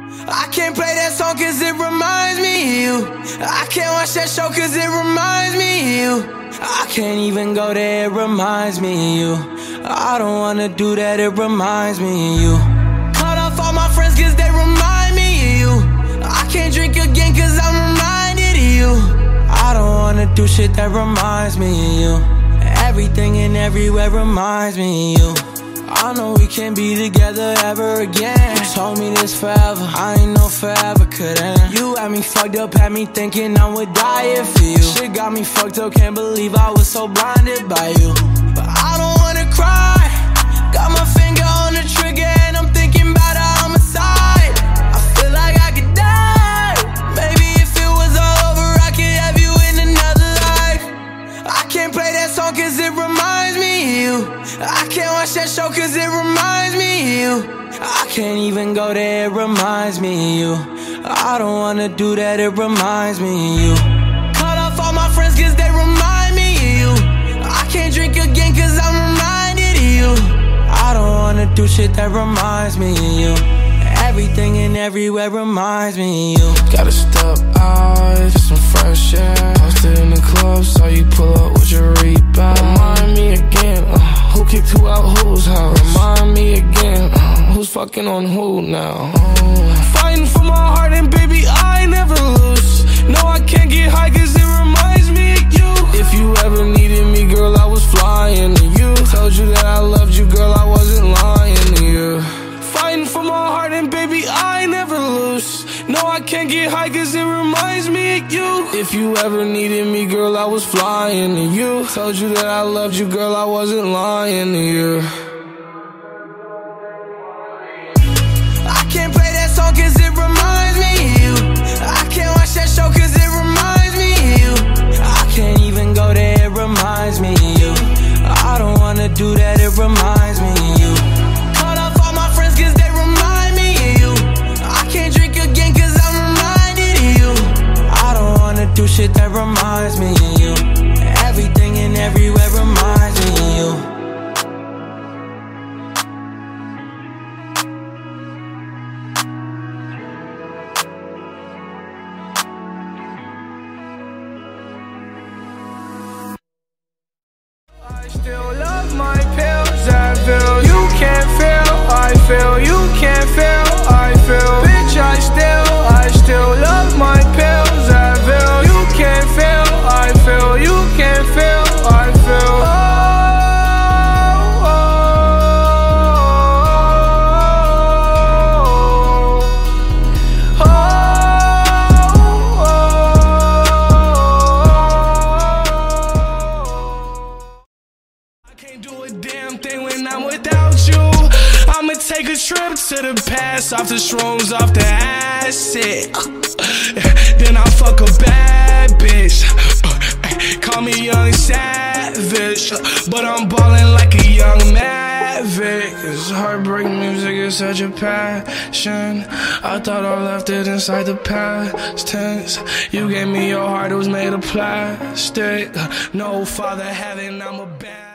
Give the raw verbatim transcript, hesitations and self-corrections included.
I can't play that song cause it reminds me of you. I can't watch that show cause it reminds me of you. I can't even go there, it reminds me of you. I don't wanna do that, it reminds me of you. Cut off all my friends cause they remind me of you. I can't drink again cause I'm reminded of you. I don't wanna do shit that reminds me of you. Everything and everywhere reminds me of you. I know we can't be together ever again. You told me this forever, I ain't know forever could end. You had me fucked up, had me thinking I would die if for you. Shit got me fucked up, can't believe I was so blinded by you. But I don't wanna cry, got my finger on the trigger and I'm thinking about a homicide. I feel like I could die, maybe if it was all over I could have you in another life. I can't play that song cause it reminds me of you. I can't watch that show cause it reminds me of you. I can't even go there, it reminds me of you. I don't wanna do that, it reminds me of you. Cut off all my friends cause they remind me of you. I can't drink again cause I'm reminded of you. I don't wanna do shit that reminds me of you. Everything and everywhere reminds me of you. Gotta step out, get some fresh air. Posted in the club, saw you pull up with your rebound. Remind me again, uh, who kicked who out whose house? Remind me again, uh, who's fucking on who now? Oh. Fighting for my heart and baby I never lose. No, I can't get high cause it reminds me of you. If you ever needed me, girl, I was flying to you. Told you that I loved you, girl, I wasn't lying to you. Fighting for my heart and baby I never lose. No, I can't get high cause it reminds me of you. If you ever needed me, girl, I was flying to you. Told you that I loved you, girl, I wasn't lying to you. I can't play that song cause it reminds me of you. I can't watch that show cause it reminds me of you. I can't even go there, it reminds me of you. I don't wanna do that, it reminds me of you. Cut off all my friends cause they remind me of you. I can't drink again cause I'm reminded of you. I don't wanna do shit that reminds me of you. Everything and everywhere reminds me of you. I still love my pills, I feel you can't feel. I feel you can't feel, I feel. Bitch, I still, I still love my pills, I feel you can't feel. I feel you can't feel, I feel. Oh, oh, oh. I can't do a damn thing when I'm without you. I'ma take a trip to the past, off the shrooms, off the acid. Then I fuck a bad bitch. Call me young savage, but I'm ballin' like a young maverick. Cause heartbreak music is such a passion. I thought I left it inside the past tense. You gave me your heart, it was made of plastic. No father heaven, I'm a bad